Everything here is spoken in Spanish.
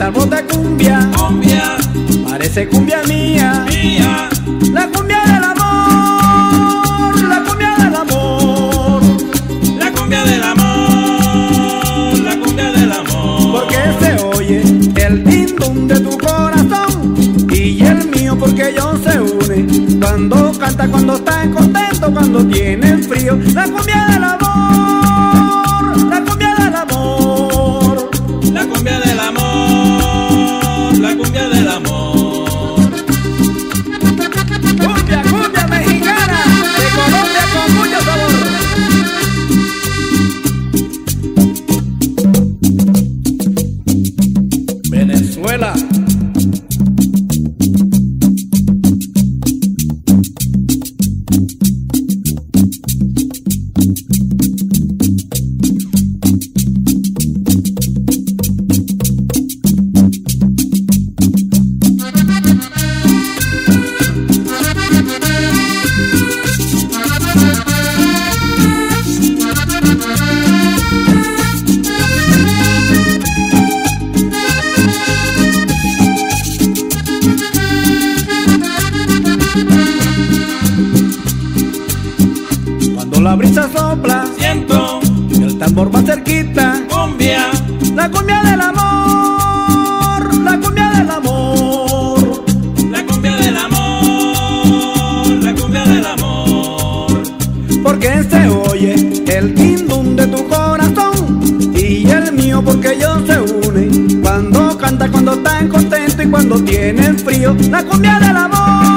esta voz de cumbia, cumbia, parece cumbia mía, mía, la cumbia del amor, la cumbia del amor, la cumbia del amor, la cumbia del amor. porque se oye el din-dum de tu corazón y el mío porque ellos se unen cuando canta, cuando están contentos, cuando tienen frío, la cumbia del amor, la cumbia del amor, la cumbia del amor, la cumbia del amor. cumbia, cumbia mexicana de Colombia con mucho sabor. Venezuela. Cuando la brisa sopla, Siento y el tambor va cerquita, cumbia, la cumbia del amor, la cumbia del amor, la cumbia del amor, la cumbia del amor. porque se oye el din-dum de tu corazón y el mío porque ellos se unen cuando canta, cuando están contentos y cuando tienen frío, la cumbia del amor.